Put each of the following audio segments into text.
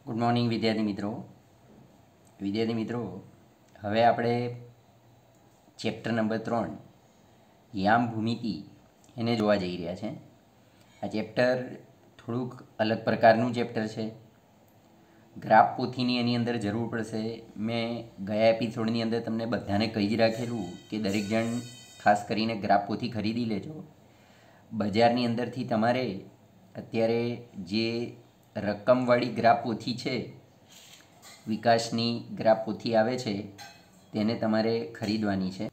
Good morning વિદ્યાર્થી મિત્રો હવે આપણે ચેપ્ટર નંબર 3 યામ ભૂમિતિ એને જોવા જઈ રહ્યા છે. આ ચેપ્ટર થોડુંક અલગ પ્રકારનું ચેપ્ટર છે. ગ્રાફ પોથીની એની અંદર જરૂર પડશે. મેં ગયા એપિસોડની અંદર તમને બધાને કહી જ રાખેલું કે દરેક જણ ખાસ કરીને ગ્રાફ પોથી ખરીદી લેજો. બજારની અંદરથી તમારે અત્યારે જે રકમવાળી ગ્રાફ પોથી છે, વિકાસની ગ્રાફ પોથી આવે છે, તેને તમારે ખરીદવાની છે.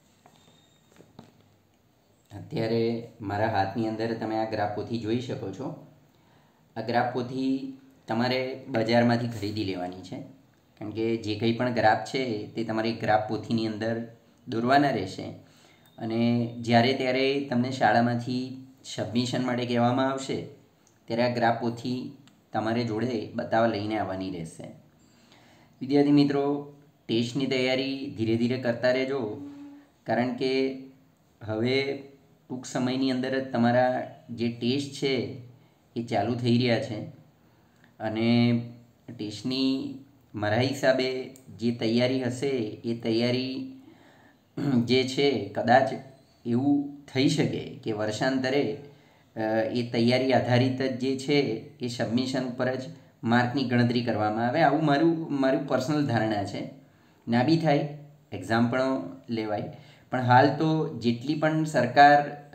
અત્યારે મારા હાથની અંદર તમે આ ગ્રાફ પોથી જોઈ શકો છો. આ ગ્રાફ પોથી તમારે બજારમાંથી ખરીદી લેવાની છે, કારણ કે જે કંઈ પણ ગ્રાફ છે તે તમારી ગ્રાફ પોથીની અંદર દોરવાના રહેશે. અને જ્યારે ત્યારે તમને શાળામાંથી સબમિશન માટે કહેવામાં આવશે ત્યારે આ ગ્રાફ પોથી તમારે જોડે બતાવવા લઈને આવવાની રહેશે. વિદ્યાર્થી મિત્રો, ટેસ્ટની તૈયારી ધીરે ધીરે કરતા રહેજો, કારણ કે હવે ટૂંક સમયની અંદર જ તમારા જે ટેસ્ટ છે એ ચાલુ થઈ રહ્યા છે. અને ટેસ્ટની મારા હિસાબે જે તૈયારી હશે એ તૈયારી જે છે કદાચ એવું થઈ શકે કે વર્ષાંતરે એ તૈયારી આધારિત જ જે છે એ સબમિશન ઉપર જ માર્કની ગણતરી કરવામાં આવે. આવું મારું પર્સનલ ધારણા છે. ના બી થાય, એક્ઝામ પણ લેવાય, પણ હાલ તો જેટલી પણ સરકાર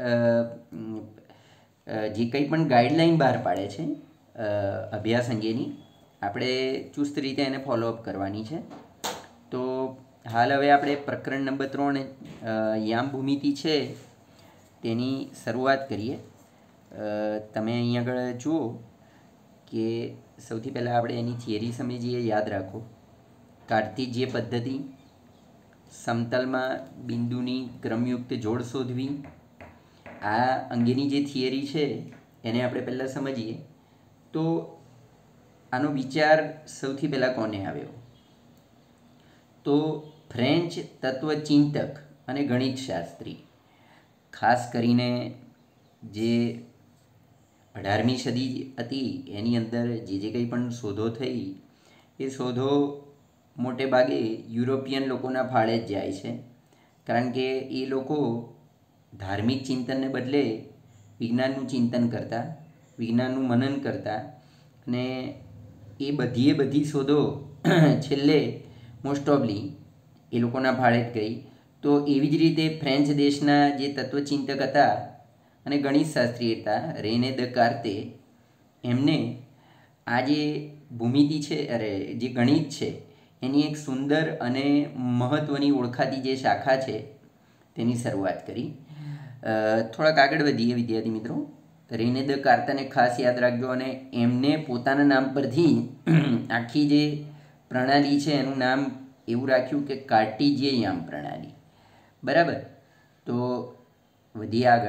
જે કંઈ પણ ગાઈડલાઈન બહાર પાડે છે અભ્યાસ અંગેની, આપણે ચુસ્ત રીતે એને ફોલોઅપ કરવાની છે. તો હાલ હવે આપણે પ્રકરણ નંબર 3 યામ ભૂમિતિ છે તેની શરૂઆત કરીએ. તમે અહીં આગળ જુઓ કે સૌથી પહેલાં આપણે એની થિયરી સમજીએ. યાદ રાખો, કાર્ટેશિયન પદ્ધતિ, સમતલમાં બિંદુની ક્રમયુક્ત જોડ શોધવી, આ અંગેની જે થિયરી છે એને આપણે પહેલાં સમજીએ. તો આનો વિચાર સૌથી પહેલાં કોને આવ્યો? તો ફ્રેન્ચ તત્વચિંતક અને ગણિતશાસ્ત્રી, ખાસ કરીને જે 18મી સદી હતી એની અંદર જે કંઈ પણ શોધો થઈ એ શોધો મોટે ભાગે યુરોપિયન લોકોના ફાળે જ જાય છે, કારણ કે એ લોકો ધાર્મિક ચિંતનને બદલે વિજ્ઞાનનું ચિંતન કરતા, વિજ્ઞાનનું મનન કરતા, અને એ બધી શોધો છેલ્લે મોસ્ટ ઓફલી એ લોકોના ફાળે જ ગઈ. તો એવી જ રીતે ફ્રેન્ચ દેશના જે તત્વચિંતક હતા અને ગણિતશાસ્ત્રી હતા, રેને દેકાર્તે, એમને આ જે ભૂમિતિ છે, જે ગણિત છે એની એક સુંદર અને મહત્ત્વની ઓળખાતી જે શાખા છે તેની શરૂઆત કરી. થોડાક આગળ વધીએ વિદ્યાર્થી મિત્રો. રેને દેકાર્તેને ખાસ યાદ રાખજો, અને એમને પોતાના નામ પરથી આખી જે પ્રણાલી છે એનું નામ એવું રાખ્યું કે કાર્ટેશિયન યામ પ્રણાલી. બરાબર. તો વધીએ આગળ.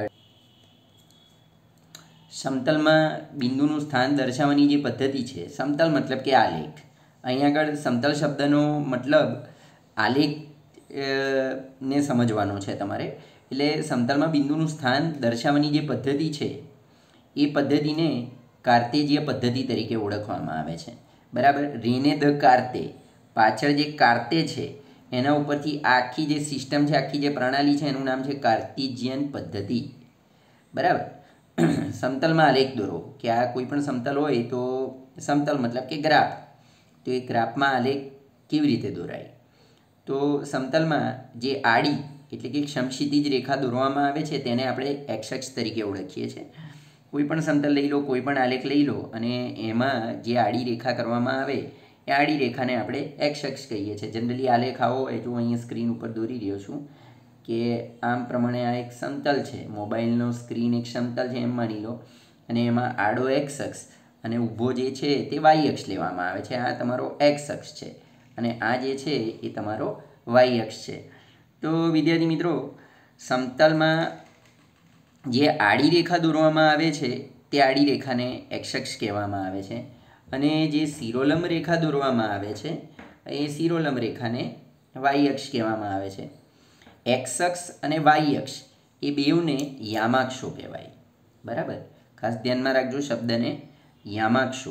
સમતલમાં બિંદુનું સ્થાન દર્શાવવાની જે પદ્ધતિ છે, સમતલ મતલબ કે આલેખ. અહીં આગળ સમતલ શબ્દનો મતલબ આલેખ ને સમજવાનો છે તમારે. એટલે સમતલમાં બિંદુનું સ્થાન દર્શાવવાની જે પદ્ધતિ છે એ પદ્ધતિને કાર્ટેશિયન પદ્ધતિ તરીકે ઓળખવામાં આવે છે. બરાબર. રેને દેકાર્તે, પાછળ જે કાર્તે છે એના ઉપરથી આખી જે સિસ્ટમ છે, આખી જે પ્રણાલી છે એનું નામ છે કાર્ટેશિયન પદ્ધતિ. બરાબર. સમતલમાં આલેખ દોરો, કે આ કોઈ પણ સમતલ હોય તો સમતલ મતલબ કે ગ્રાફ, તો એ ગ્રાફમાં આલેખ કેવી રીતે દોરાય? તો સમતલમાં જે આડી એટલે કે સમક્ષિતિજ રેખા દોરવામાં આવે છે તેને આપણે એક્સ અક્ષ તરીકે ઓળખીએ છીએ. કોઈ પણ સમતલ લઈ લો, કોઈ પણ આલેખ લઈ લો, અને એમાં જે આડી રેખા કરવામાં આવે એ આડી રેખાને આપણે એક્સ અક્ષ કહીએ છીએ. જનરલી આલેખ આવો હોય, જો અહીંયા સ્ક્રીન ઉપર દોરી રહ્યો છું કે આમ પ્રમાણે આ એક સમતલ છે, મોબાઈલનો સ્ક્રીન એક સમતલ છે એમ માની લો, અને એમાં આડો એક્સ અક્ષ અને ઊભો જે છે તે વાય અક્ષ લેવામાં આવે છે. આ તમારો એક્સ અક્ષ છે અને આ જે છે એ તમારો વાય અક્ષ છે. તો વિદ્યાર્થી મિત્રો, સમતલમાં જે આડી રેખા દોરવામાં આવે છે તે આડી રેખાને એક્સ અક્ષ કહેવામાં આવે છે, અને જે શિરોલંબ રેખા દોરવામાં આવે છે એ શિરોલંબ રેખાને વાય અક્ષ કહેવામાં આવે છે. એક્સ અક્ષ અને વાય અક્ષ એ બેઉને યામાક્ષો કહેવાય. બરાબર. ખાસ ધ્યાનમાં રાખજો શબ્દને યામાક્ષો,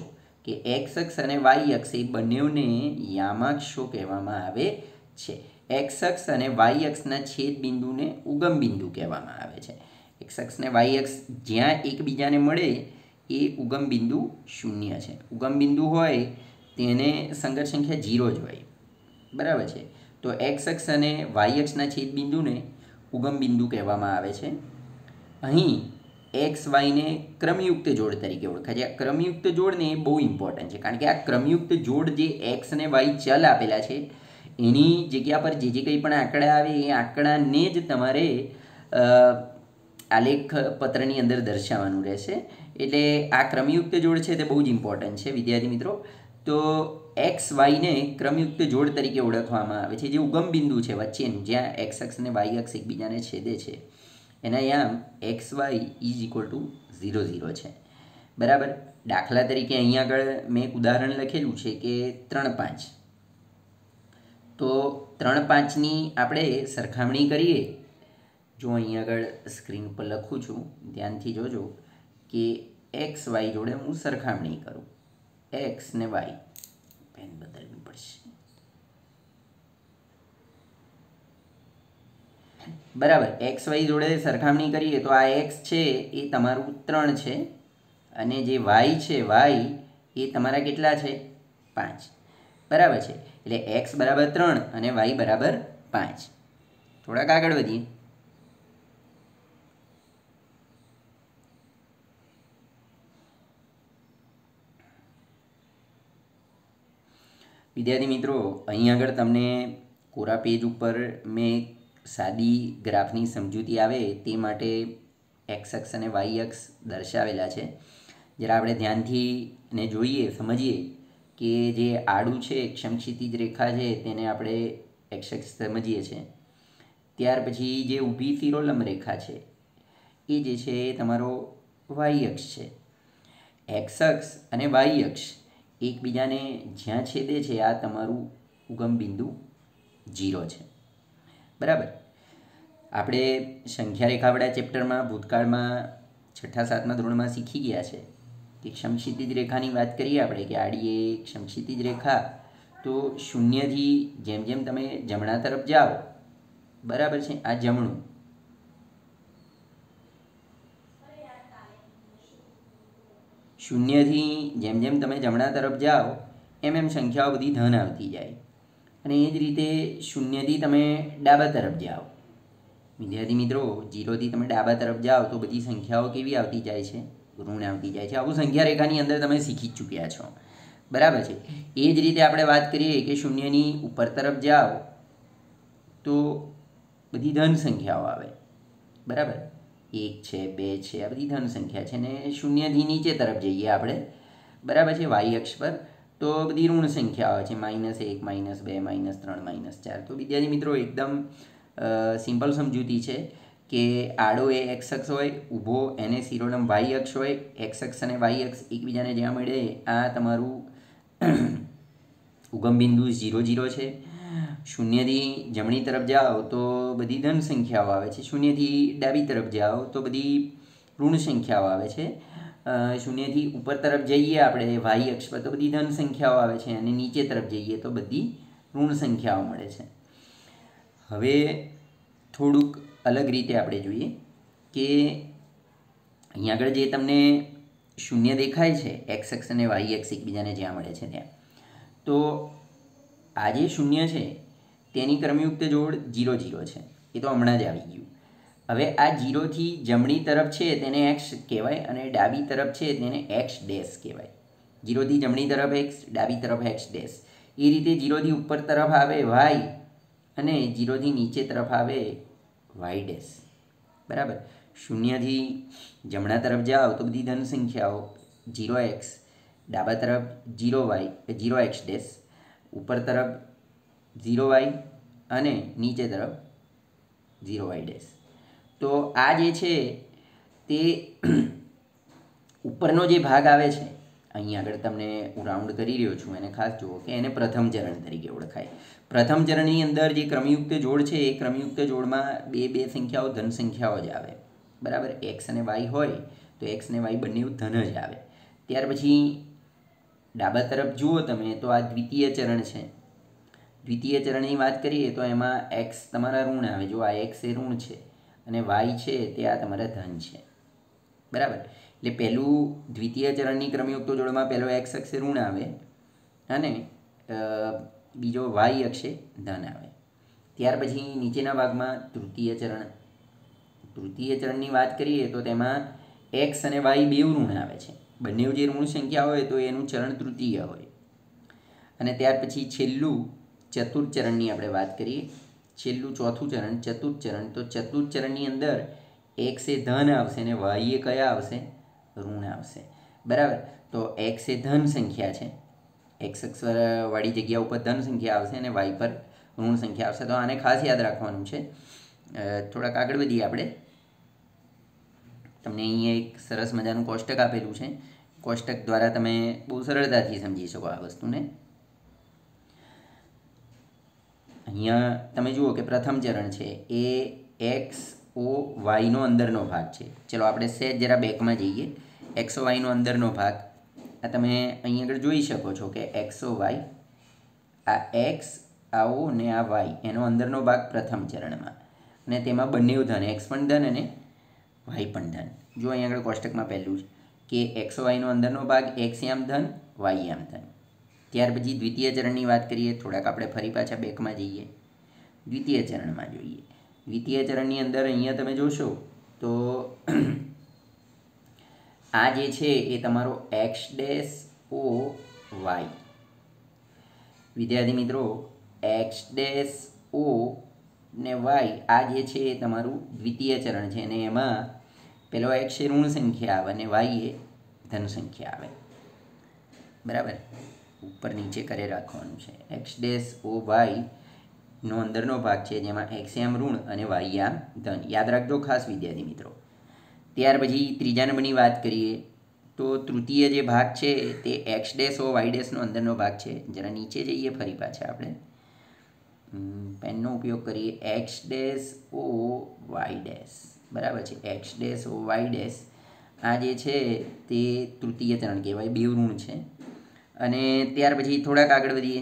કે એક્સ અક્ષ અને વાય અક્ષ એ બંનેને યામાક્ષો કહેવામાં આવે છે. એક્સ અક્ષ અને વાય અક્ષના છેદ બિંદુને ઉગમ બિંદુ કહેવામાં આવે છે. એક્સ અક્ષ અને વાય અક્ષ જ્યાં એકબીજાને મળે એ ઉગમ બિંદુ 0 છે. ઉગમ બિંદુ હોય તેને સંગત સંખ્યા 0 જ હોય. બરાબર છે. તો એક્સ અક્ષ અને વાય અક્ષના છેદ બિંદુને ઉગમ બિંદુ કહેવામાં આવે છે. અહીં એક્સ વાયને ક્રમયુક્ત જોડ તરીકે ઓળખાય છે. આ ક્રમયુક્ત જોડને એ બહુ ઇમ્પોર્ટન્ટ છે, કારણ કે આ ક્રમયુક્ત જોડ જે એક્સ અને વાય ચલ આપેલા છે એની જગ્યા પર જે કંઈ પણ આંકડા આવે એ આંકડાને જ તમારે આલેખ પત્રની અંદર દર્શાવવાનું રહેશે. એટલે આ ક્રમયુક્ત જોડ છે તે બહુ જ ઇમ્પોર્ટન્ટ છે વિદ્યાર્થી મિત્રો. તો એક્સ વાયને ક્રમયુક્ત જોડ તરીકે ઓળખવામાં આવે છે. જે ઉગમ બિંદુ છે વચ્ચેનું, જ્યાં એક્સ અક્ષ અને વાય અક્ષ એકબીજાને છેદે છે, એના યામ X Y is equal to 0 0 છે. બરાબર. દાખલા તરીકે અહીં આગળ મેં એક ઉદાહરણ લખેલું છે કે 3 5. તો 3 5ની આપણે સરખામણી કરીએ. જો અહીં આગળ સ્ક્રીન પર લખું છું, ધ્યાનથી જોજો કે એક્સ વાય જોડે હું સરખામણી કરું. એક્સ ને વાય, પેન બદલવી પડશે. બરાબર. એક્સ વાય જોડે સરખામણી કરીએ તો આ એક્સ છે એ તમારું 3 છે, અને જે વાય છે, વાય એ તમારા કેટલા છે? 5. બરાબર છે. એટલે એક્સ બરાબર 3 અને વાય બરાબર 5. થોડાક આગળ વધીએ. વિદ્યાર્થી મિત્રો, અહીં આગળ તમને કોરા પેજ ઉપર મેં સાદી ગ્રાફની સમજૂતી આવે તે માટે એક્સ અક્ષ અને વાય અક્ષ દર્શાવેલા છે. જરા આપણે ધ્યાનથી ને જોઈએ, સમજીએ કે જે આડું છે, સમક્ષિતિજ રેખા છે, તેને આપણે એક્સ અક્ષ સમજીએ છીએ. ત્યાર પછી જે ઊભી શિરોલંબ રેખા છે એ જે છે એ તમારો વાય અક્ષ છે. એક્સ અક્ષ અને વાય અક્ષ એકબીજાને જ્યાં છેદે છે આ તમારું ઉગમ બિંદુ 0 છે. બરાબર. આપણે સંખ્યા રેખાવાળા ચેપ્ટરમાં ભૂતકાળમાં 6ઠા 7મા ધોરણમાં શીખી ગયા છે કે સમક્ષિતિજ રેખાની વાત કરીએ આપણે કે આડી એ સમક્ષિતિજ રેખા. તો 0થી જેમ જેમ તમે જમણા તરફ જાઓ, બરાબર છે, આ જમણું, શૂન્યથી જેમ જેમ તમે જમણા તરફ જાઓ એમ એમ સંખ્યાઓ બધી ધન આવતી જાય. અને એ જ રીતે 0થી તમે ડાબા તરફ જાઓ, વિદ્યાર્થી મિત્રો, 0થી તમે ડાબા તરફ જાઓ તો બધી સંખ્યાઓ કેવી આવતી જાય છે? ઋણ આવતી જાય છે. આવું સંખ્યા રેખાની અંદર તમે શીખી જ ચૂક્યા છો. બરાબર છે. એ જ રીતે આપણે વાત કરીએ કે 0ની ઉપર તરફ જાઓ તો બધી ધન સંખ્યાઓ આવે. બરાબર. 1 છે, 2 છે, આ બધી ધન સંખ્યા છે. ને 0થી નીચે તરફ જઈએ આપણે, બરાબર છે, વાય અક્ષ પર, તો બધી ઋણ સંખ્યાઓ છે. -1, -2, -3, -4. તો વિદ્યાર્થી મિત્રો, એકદમ સિમ્પલ સમજૂતી છે કે આડો એ એક્સ અક્ષ હોય, ઊભો એને શિરોલંબ વાય અક્ષ હોય. એક્સ અક્ષ અને વાય અક્ષ એકબીજાને જ્યાં મળે આ તમારું ઉગમ બિંદુ 0 0 છે. 0થી જમણી તરફ જાઓ તો બધી ધન સંખ્યાઓ આવે છે. 0થી ડાબી તરફ જાઓ તો બધી ઋણ સંખ્યાઓ આવે છે. 0થી ઉપર તરફ જઈએ આપણે વાય અક્ષ પર તો બધી ધન સંખ્યાઓ આવે છે, અને નીચે તરફ જઈએ તો બધી ઋણ સંખ્યાઓ મળે છે. હવે થોડુંક અલગ રીતે આપણે જોઈએ કે અહીં આગળ જે તમને 0 દેખાય છે, એક્સ અક્ષ અને વાય અક્ષ એકબીજાને જ્યાં મળે છે ત્યાં, તો આ જે 0 છે તેની ક્રમયુક્ત જોડ 0 0 છે. એ તો હમણાં જ આવી ગયું. હવે આ 0થી જમણી તરફ છે તેને એક્સ કહેવાય, અને ડાબી તરફ છે તેને એક્સ ડેશ કહેવાય. 0થી જમણી તરફ એક્સ, ડાબી તરફ એક્સ ડેશ. એ રીતે 0થી ઉપર તરફ આવે વાય, અને 0થી નીચે તરફ આવે વાય ડેશ. બરાબર. 0થી જમણા તરફ જાઓ તો બધી ધન સંખ્યાઓ 0x, ડાબા તરફ 0y, 0x ડેશ, ઉપર તરફ 0y અને નીચે તરફ 0y ડેશ. તો આ જે છે તે ઉપરનો જે ભાગ આવે છે, અહીં આગળ તમને હું રાઉન્ડ કરી રહ્યો છું, એને ખાસ જુઓ કે એને પ્રથમ ચરણ તરીકે ઓળખાય. પ્રથમ ચરણની અંદર જે ક્રમયુક્ત જોડ છે એ ક્રમયુક્ત જોડમાં બે સંખ્યાઓ ધન સંખ્યાઓ જ આવે. બરાબર. એક્સ અને વાય હોય તો એક્સ અને વાય બંને ધન જ આવે. ત્યાર પછી ડાબા તરફ જુઓ તમે તો આ દ્વિતીય ચરણ છે. દ્વિતીય ચરણની વાત કરીએ તો એમાં એક્સ તમારા ઋણ આવે. જો આ એક્સ એ ઋણ છે અને વાય છે તે આ તમારા ધન છે. બરાબર. એટલે પહેલું દ્વિતીય ચરણની ક્રમયુક્તો જોડમાં પહેલો એક્સ અક્ષે ઋણ આવે અને બીજો વાય અક્ષે ધન આવે. ત્યાર પછી નીચેના ભાગમાં તૃતીય ચરણની વાત કરીએ તો તેમાં એક્સ અને વાય બેવ ઋણ આવે છે. બંને જે ઋણ સંખ્યા હોય તો એનું ચરણ તૃતીય હોય. અને ત્યાર પછી છેલ્લું ચતુર્થ ચરણની આપણે વાત કરીએ. છેલ્લું ચોથું ચરણ ચતુર્થ ચરણ. તો ચતુર્થ ચરણની અંદર એક્સ એ ધન આવશે અને વાય એ કયા આવશે? ઋણ આવશે. બરાબર. તો એક્સ એ ધન સંખ્યા છે. એક્સ અક્ષ વાળી જગ્યા ઉપર ધન સંખ્યા આવશે અને વાય પર ઋણ સંખ્યા આવશે. તો આને ખાસ યાદ રાખવાનું છે. થોડાક આગળ વધીએ આપણે. તમને અહીંયા એક સરસ મજાનું કોષ્ટક આપેલું છે. કોષ્ટક દ્વારા તમે બહુ સરળતાથી સમજી શકો આ વસ્તુને. અહીંયા તમે જુઓ કે પ્રથમ ચરણ છે એ એક્સ ઓ વાયનો અંદરનો ભાગ છે. ચલો આપણે સહેજ જરા બેકમાં જઈએ. એક્સ ઓ વાયનો અંદરનો ભાગ આ તમે અહીં આગળ જોઈ શકો છો કે એક્સ ઓ વાય, આ એક્સ, આ ઓ ને આ વાય એનો અંદરનો ભાગ પ્રથમ ચરણમાં, અને તેમાં બંને ધન, એક્સ પણ ધન અને વાય પણ ધન. જો અહીં આગળ કોષ્ટકમાં પહેલું છે કે એક્સ ઓ વાયનો અંદરનો ભાગ એક્સ યામ ધન, વાય યામ ધન. ત્યાર પછી દ્વિતીય ચરણની વાત કરીએ. થોડાક આપણે ફરી પાછા બેકમાં જઈએ. દ્વિતીય ચરણમાં જોઈએ. દ્વિતીય ચરણની અંદર અહીંયા તમે જોશો તો આ જે છે એ તમારો એક્સ ડેશ ઓ વાય. વિદ્યાર્થી મિત્રો, એક્સ ડેશ ઓ ને વાય આ જે છે એ તમારું દ્વિતીય ચરણ છે અને એમાં પેલો એક્સ એ ઋણ સંખ્યા આવે અને વાય એ ધન સંખ્યા આવે. બરાબર. ઉપર નીચે કરે રાખવાનું છે. એક્સ ડેશ ઓ વાયનો અંદરનો ભાગ છે જેમાં એક્સ યામ ઋણ અને વાય યામ ધન. યાદ રાખજો ખાસ વિદ્યાર્થી મિત્રો. ત્યાર પછી ત્રીજા નંબરની વાત કરીએ તો તૃતીય જે ભાગ છે તે એક્સ ડેશ ઓ વાય ડેશનો અંદરનો ભાગ છે. જરા નીચે જઈએ ફરી પાછા આપણે પેનનો ઉપયોગ કરીએ. X dash O Y dash. બરાબર છે. X dash O Y dash આ જે છે તે તૃતીય ચરણ કહેવાય. બે ઋણ છે. અને ત્યાર પછી થોડાક આગળ વધીએ.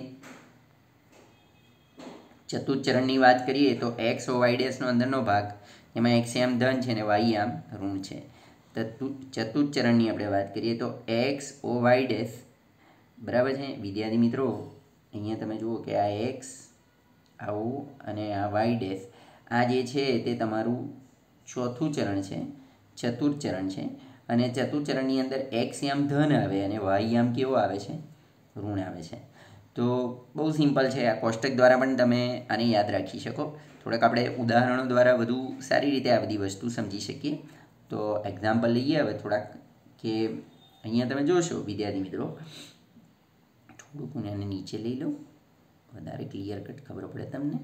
ચતુર્થ ચરણની વાત કરીએ તો એક્સ ઓ વાય ડેશનો અંદરનો ભાગ એમાં એક્સ યામ ધન છે અને વાય યામ ઋણ છે. ચતુર્થ ચરણની આપણે વાત કરીએ તો એક્સ ઓ વાય ડેશ. બરાબર છે વિદ્યાર્થી મિત્રો. અહીંયા તમે જુઓ કે આ એક્સ, આ ઓ અને આ વાય ડેશ આ જે છે તે તમારું ચોથું ચરણ છે, ચતુર્થ ચરણ છે. અને ચતુર્થ ચરણની અંદર એક્સ યામ ધન આવે અને વાય યામ કેવો આવે છે? ઋણ આવે છે. તો બહુ સિમ્પલ છે. આ કોષ્ટક દ્વારા પણ તમે આને યાદ રાખી શકો. થોડાક આપણે ઉદાહરણો દ્વારા વધુ સારી રીતે આ બધી વસ્તુ સમજી શકીએ. તો એક્ઝામ્પલ લઈએ હવે થોડાક કે અહીંયા તમે જોશો વિદ્યાર્થી મિત્રો, થોડુંક હું એને નીચે લઈ લઉં, વધારે ક્લિયર કટ ખબર પડે તમને.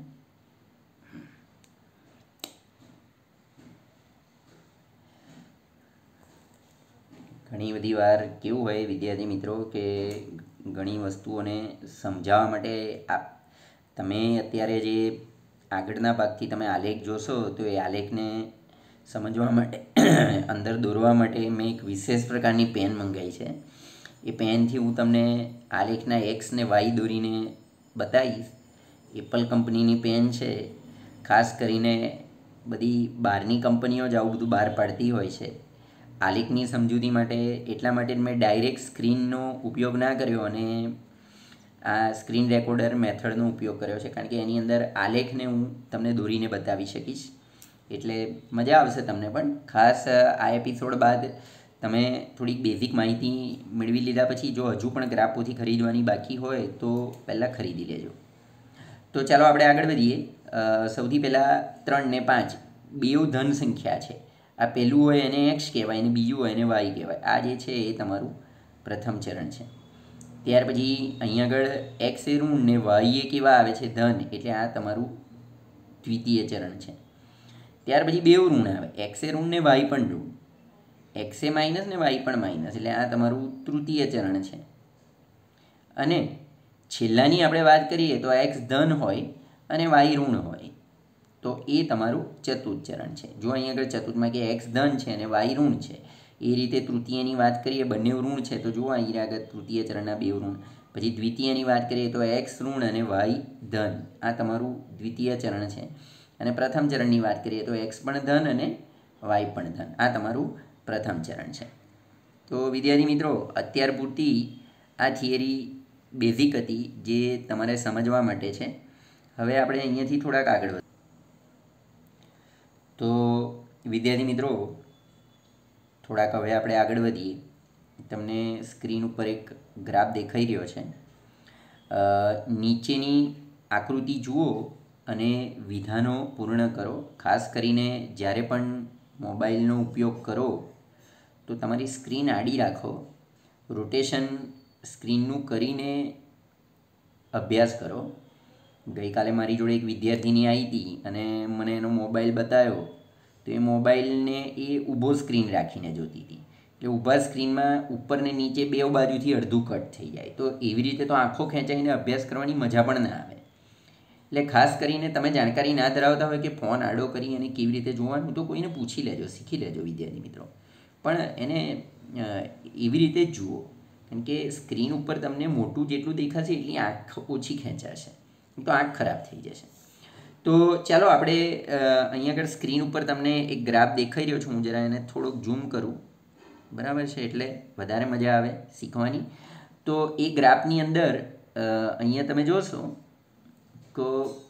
ઘણી બધી વાર કેવું હોય વિદ્યાર્થી મિત્રો કે ઘણી વસ્તુઓને સમજાવવા માટે તમે અત્યારે જે આગળના ભાગથી તમે આલેખ જોશો તો એ આલેખને સમજવા માટે અંદર દોરવા માટે મેં એક વિશેષ પ્રકારની પેન મંગાવી છે. એ પેનથી હું તમને આલેખના એક્સ ને વાય દોરીને બતાવીશ. એપલ કંપનીની પેન છે. ખાસ કરીને બધી બહારની કંપનીઓ જ આવું બધું બહાર પાડતી હોય છે. આલેખની સમજૂતી માટે એટલા માટે મેં ડાયરેક્ટ સ્ક્રીનનો ઉપયોગ ના કર્યો અને આ સ્ક્રીન રેકોર્ડર મેથડનો ઉપયોગ કર્યો છે, કારણ કે એની અંદર આલેખને હું તમને દોરીને બતાવી શકીશ. એટલે મજા આવશે તમને પણ. ખાસ આ એપિસોડ બાદ તમે થોડીક બેઝિક માહિતી મેળવી લીધા પછી જો હજુ પણ ગ્રાફોથી ખરીદવાની બાકી હોય તો પહેલાં ખરીદી લેજો. તો ચાલો આપણે આગળ વધીએ. સૌથી પહેલાં 3 ને 5 બેઉ ધન સંખ્યા છે. આ પહેલું હોય એને એક્સ કહેવાય અને બીજું હોય એને વાય કહેવાય. આ જે છે એ તમારું પ્રથમ ચરણ છે. ત્યાર પછી અહીં આગળ એક્સ એ ઋણ ને વાય એ કેવા આવે છે? ધન. એટલે આ તમારું દ્વિતીય ચરણ છે. ત્યાર પછી બેઉ ઋણ આવે. એક્સ એ ઋણ ને વાય પણ ઋણ, એક્સ એ માઇનસ ને વાય પણ માઇનસ, એટલે આ તમારું તૃતીય ચરણ છે. અને છેલ્લાની આપણે વાત કરીએ તો એક્સ ધન હોય અને વાય ઋણ હોય તો એ તમારું ચતુર્થ ચરણ છે. જો અહીં આગળ ચતુર્થમાં કે એક્સ ધન છે અને વાય ઋણ છે એ રીતે તૃતીયની વાત કરીએ, બંને ઋણ છે તો જુઓ અહીં આગળ તૃતીય ચરણના 2 ઋણ. પછી દ્વિતીયની વાત કરીએ તો x ઋણ અને y ધન. આ તમારું દ્વિતીય ચરણ છે. અને પ્રથમ ચરણની વાત કરીએ તો x પણ ધન અને y પણ ધન. આ તમારું પ્રથમ ચરણ છે. તો વિદ્યાર્થી મિત્રો, અત્યાર પૂરતી આ થિયરી બેઝિક હતી જે તમારે સમજવા માટે છે. હવે આપણે અહીંયાથી થોડાક આગળ વધીએ. તો વિદ્યાર્થી મિત્રો, થોડાક હવે આપણે આગળ વધીએ. તમને સ્ક્રીન ઉપર એક ગ્રાફ દેખાઈ રહ્યો છે. નીચેની આકૃતિ જુઓ અને વિધાનો પૂર્ણ કરો. ખાસ કરીને જ્યારે પણ મોબાઈલનો ઉપયોગ કરો તો તમારી સ્ક્રીન આડી રાખો, રોટેશન સ્ક્રીનનું કરીને અભ્યાસ કરો. ગઈકાલે મારી જોડે એક વિદ્યાર્થીની આવી હતી અને મને એનો મોબાઈલ બતાવ્યો, તો એ મોબાઈલને એ ઊભો સ્ક્રીન રાખીને જોતી હતી. એટલે ઊભા સ્ક્રીનમાં ઉપર ને નીચે બે બાજુથી અડધું કટ થઈ જાય. તો એવી રીતે તો આંખો ખેંચાઈને અભ્યાસ કરવાની મજા પણ ના આવે. એટલે ખાસ કરીને તમે જાણકારી ના ધરાવતા હોય કે ફોન આડો કરી અને કેવી રીતે જોવાનું, તો કોઈને પૂછી લેજો, શીખી લેજો વિદ્યાર્થી મિત્રો. પણ એને એવી રીતે જ જુઓ, કારણ કે સ્ક્રીન ઉપર તમને મોટું જેટલું દેખાશે એટલી આંખ ઓછી ખેંચાશે, તો આંખ ખરાબ થઈ જશે. તો ચાલો આપણે અહીંયા આગળ સ્ક્રીન ઉપર તમને એક ગ્રાફ દેખાઈ રહ્યો છું. હું જરા એને થોડોક ઝૂમ કરું, બરાબર છે, એટલે વધારે મજા આવે શીખવાની. તો એ ગ્રાફની અંદર અહીંયા તમે જોશો તો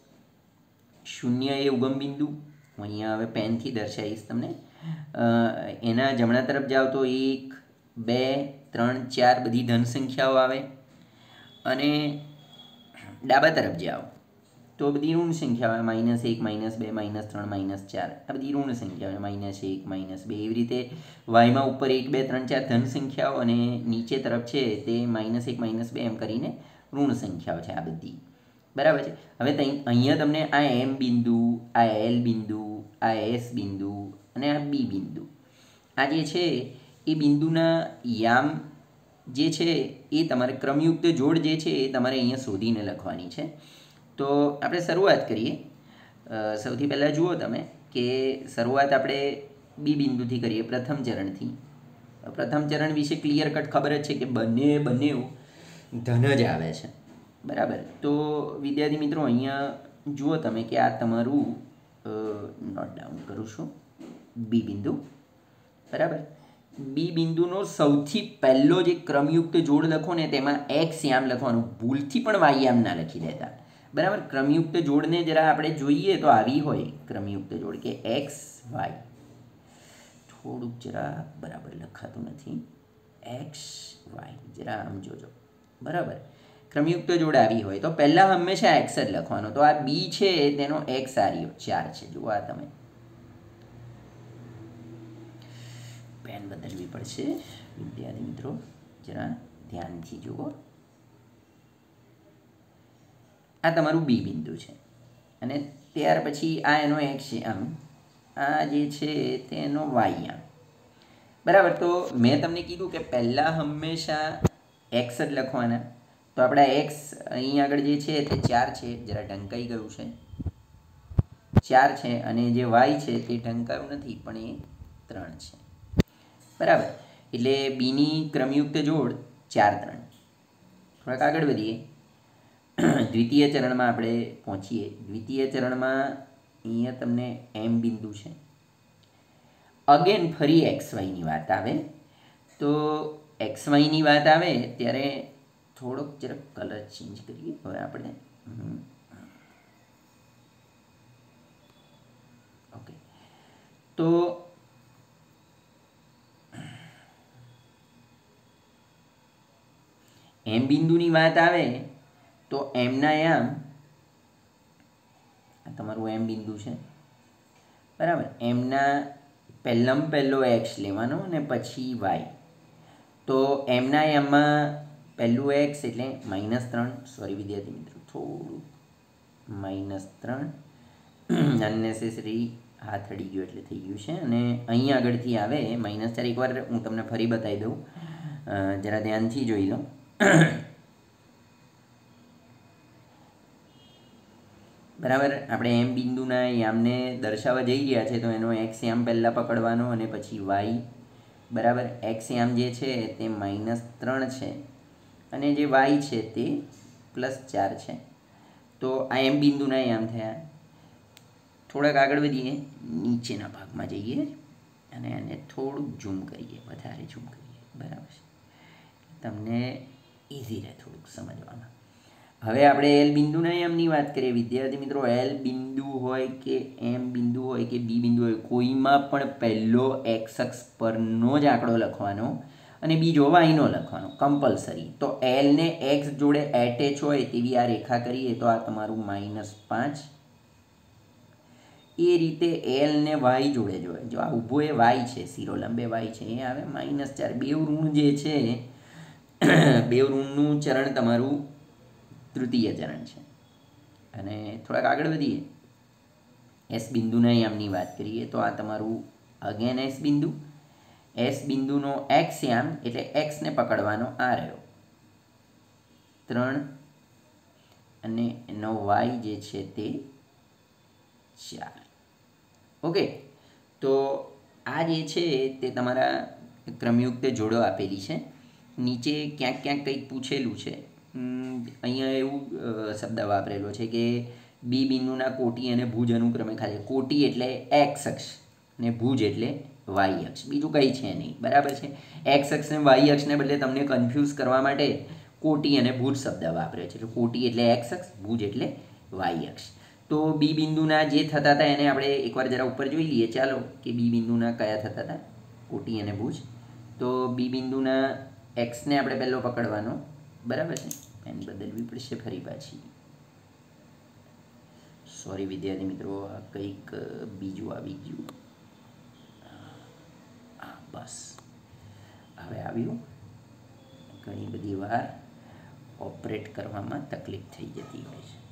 0 એ ઉગમ બિંદુ, હું અહીંયા હવે પેનથી દર્શાવીશ તમને. એના જમણા તરફ જાઓ તો 1, 2, 3, 4 બધી ધન સંખ્યાઓ આવે. અને ડાબા તરફ જાઓ તો બધી ઋણ સંખ્યાઓ આવે. -1, -2, -3, -4 આ બધી ઋણ સંખ્યાઓ, -1, -2 એવી રીતે. વાયમાં ઉપર 1, 2, 3, 4 ધન સંખ્યાઓ અને નીચે તરફ છે તે -1, -2 એમ કરીને ઋણ સંખ્યાઓ છે આ બધી, બરાબર છે. હવે અહીંયા તમને આ એમ બિંદુ, આ એલ બિંદુ, આ એસ બિંદુ અને આ બી બિંદુ, આ જે છે એ બિંદુના યામ જે છે એ તમારે ક્રમયુક્ત જોડ જે છે એ તમારે અહીંયા શોધીને લખવાની છે. તો આપણે શરૂઆત કરીએ. સૌથી પહેલાં જુઓ તમે કે શરૂઆત આપણે બી બિંદુથી કરીએ, પ્રથમ ચરણથી. પ્રથમ ચરણ વિશે ક્લિયર કટ ખબર જ છે કે બંને ધન જ આવે છે, બરાબર. તો વિદ્યાર્થી મિત્રો, અહીંયા જુઓ તમે કે આ તમારું નોટ ડાઉન કરું છું, બી બિંદુ, બરાબર. બી બિંદુનો સૌથી પહેલો જે ક્રમયુક્ત જોડ લખો ને તેમાં એક્સ યામ લખવાનું, ભૂલથી પણ વાય યામ ના લખી દેતા, બરાબર. ક્રમયુક્ત જોડને જરા આપણે જોઈએ તો આવી હોય ક્રમયુક્ત જોડ કે એક્સ વાય, થોડુંક જરા બરાબર લખાતું નથી, એક્સ વાય જરા આમ જોજો, બરાબર. ક્રમયુક્ત જોડ આવી હોય તો પહેલાં હંમેશા એક્સ જ લખવાનો. તો આ બી છે તેનો એક્સ આ રહ્યો 4 છે. જુઓ આ તમે પેન બદલવી પડશે વિદ્યાર્થી મિત્રો, જરા ધ્યાનથી જુઓ. આ તમારું બી બિંદુ છે અને ત્યાર પછી આ એનો એક્સ છે, આમ આ જે છે તેનો વાય આમ, બરાબર. તો મેં તમને કીધું કે પહેલાં હંમેશા એક્સ જ લખવાના. તો આપણા એક્સ અહીં આગળ જે છે તે 4 છે, જરા ઢંકાઈ ગયું છે, 4 છે. અને જે વાય છે તે ઢંકાયું નથી પણ એ 3 છે, બરાબર. એટલે બીની ક્રમયુક્ત જોડ 4, 3. થોડાક આગળ વધીએ. દ્વિતીય ચરણમાં આપણે પહોંચીએ. દ્વિતીય ચરણમાં અહીંયા તમને એમ બિંદુ છે. અગેન ફરી એક્સ વાયની વાત આવે. તો એક્સ વાયની વાત આવે ત્યારે થોડોક જરાક કલર ચેન્જ કરીએ હવે આપણે. ઓકે, તો એમ બિંદુની વાત આવે તો એમના યામ, આ તમારું એમ બિંદુ છે, બરાબર. એમના પહેલો એક્સ લેવાનો અને પછી વાય. તો એમના યામમાં પહેલું એક્સ એટલે -3, સોરી વિદ્યાર્થી મિત્રો, થોડું -3 અનનેસેસરી હાથ અડી ગયો એટલે થઈ ગયું છે. અને અહીં આગળથી આવે -4. એકવાર હું તમને ફરી બતાવી દઉં, જરા ધ્યાનથી જોઈ લો. બરાબર. આપણે એમ બિંદુના યામને દર્શાવવા જઈ રહ્યા છે તો એનો એક્સ યામ પહેલાં પકડવાનો અને પછી વાય બરાબર. એક્સ યામ જે છે તે -3 છે અને જે વાય છે તે +4 છે. તો આ એમ બિંદુના યામ થયા. થોડાક આગળ વધીએ, નીચેના ભાગમાં જઈએ અને એને થોડુંક ઝૂમ કરીએ, વધારે ઝૂમ કરીએ. બરાબર છે, તમને ઇઝી રહે થોડુંક સમજવામાં. હવે આપણે એલ બિંદુના યામની વાત કરીએ વિદ્યાર્થી મિત્રો. એલ બિંદુ હોય કે એમ બિંદુ હોય કે બી બિંદુ હોય, કોઈમાં પણ પહેલો એક્સ અક્ષ પરનો જ આંકડો લખવાનો અને બીજો વાયનો લખવાનો કમ્પલસરી. તો એલને એક્સ જોડે એટેચ હોય તેવી આ રેખા કરીએ તો આ તમારું -5. એ રીતે એલ ને વાય જોડે જોઈએ. જો આ ઊભો એ વાય છે, શિરોલંબે વાય છે, એ આવે -4. બે ઋણ જે છે, બે ઋણનું ચરણ તમારું તૃતીય ચરણ છે. અને થોડાક આગળ વધીએ, એસ બિંદુના યામની વાત કરીએ તો આ તમારું અગેન એસ બિંદુ. એસ બિંદુનો એક્સ યામ એટલે એક્સને પકડવાનો આ રહ્યો 3 અને એનો વાય જે છે તે 4. ઓકે, તો આ જે છે તે તમારા ક્રમયુક્ત જોડો આપેલી છે. નીચે ક્યાંક ક્યાંક કંઈક પૂછેલું છે. અહીંયા એવું શબ્દ વાપરેલો છે કે બી બિંદુના કોટી અને ભુજ અનુક્રમે ખાલી. કોટી એટલે એક્સ અક્ષ ને ભુજ એટલે વાય અક્ષ, બીજું કંઈ છે નહીં. બરાબર છે. એક્સ અક્ષ ને વાય અક્ષને બદલે તમને કન્ફ્યુઝ કરવા માટે કોટી અને ભુજ શબ્દ વાપર્યો છે. એટલે કોટી એટલે એક્સ અક્ષ, ભુજ એટલે વાય અક્ષ. તો બી બિંદુના જે થતા હતા એને આપણે એકવાર જરા ઉપર જોઈ લઈએ. ચાલો કે બી બિંદુના કયા થતા હતા, કોટી અને ભુજ. તો બી બિંદુના એક્સને આપણે પહેલો પકડવાનો. બરાબર છે, પેન બદલવી પડશે ફરી પાછી. સોરી વિદ્યાર્થી મિત્રો, આ કંઈક બીજું આવી ગયું. હા બસ હવે આવ્યું. ઘણી બધી વાર ઓપરેટ કરવામાં તકલીફ થઈ જતી હોય છે.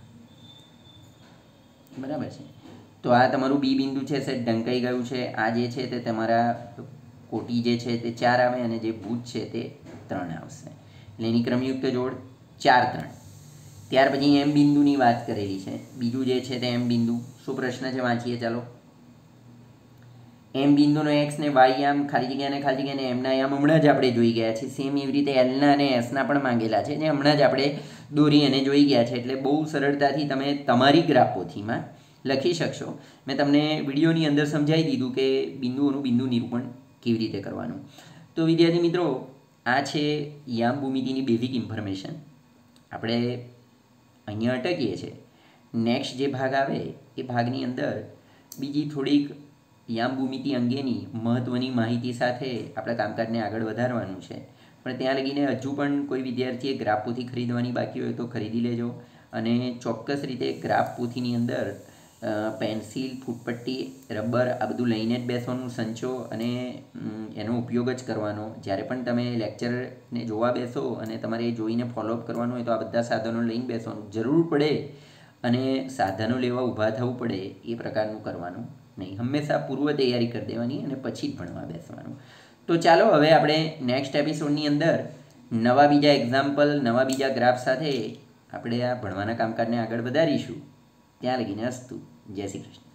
બરાબર છે. તો આ તમારું બી બિંદુ છે સેટ ઢંકાઈ ગયું છે. આ જે છે તે તમારા કોટી જે છે તે 4 આવે અને જે ભુજ છે તે 3 આવશે. એટલે એની ક્રમયુક્ત જોડ 4, 3. ત્યાર પછી એમ બિંદુની વાત કરેલી છે. બીજું જે છે તે એમ બિંદુ. શું પ્રશ્ન છે વાંચીએ ચાલો. એમ બિંદુનો એક્સ ને વાય યામ ખાલી જગ્યાને એમના યામ હમણાં જ આપણે જોઈ ગયા છે. સેમ એવી રીતે એલના અને એસના પણ માંગેલા છે, જે હમણાં જ આપણે દોરી અને જોઈ ગયા છે. એટલે બહુ સરળતાથી તમે તમારી ગ્રાફ પોથીમાં લખી શકશો. મેં તમને વિડીયોની અંદર સમજાવી દીધું કે બિંદુઓનું બિંદુ નિરૂપણ કેવી રીતે કરવાનું. તો વિદ્યાર્થી મિત્રો, આ છે યામ ભૂમિતિની બેઝિક ઇન્ફોર્મેશન. આપણે અહીંયા અટકીએ છીએ. નેક્સ્ટ જે ભાગ આવે એ ભાગની અંદર બીજી થોડીક યામ ભૂમિતિ અંગેની મહત્ત્વની માહિતી સાથે આપણે કામકાજને આગળ વધારવાનું છે. પણ ત્યાં લગીને હજુ પણ કોઈ વિદ્યાર્થીએ ગ્રાફ પોથી ખરીદવાની બાકી હોય તો ખરીદી લેજો. અને ચોક્કસ રીતે ગ્રાફ પોથીની અંદર પેન્સિલ, ફૂટપટ્ટી, રબર આ બધું લઈને જ બેસવાનું. સંચો અને એનો ઉપયોગ જ કરવાનો. જ્યારે પણ તમે લેક્ચરને જોવા બેસો અને તમારે જોઈને ફોલોઅપ કરવાનું હોય તો આ બધા સાધનો લઈને બેસવાનું. જરૂર પડે અને સાધનો લેવા ઊભા થવું પડે એ પ્રકારનું કરવાનું નહીં. હંમેશા પૂર્વ તૈયારી કરી દેવાની અને પછી જ ભણવા બેસવાનું. તો ચાલો હવે આપણે નેક્સ્ટ એપિસોડની અંદર નવા બીજા એક્ઝામ્પલ, નવા બીજા ગ્રાફ સાથે આપણે આ ભણવાના કામકાજને આગળ વધારીશું. ત્યાં લગીને અસ્તુ. જય શ્રી કૃષ્ણ.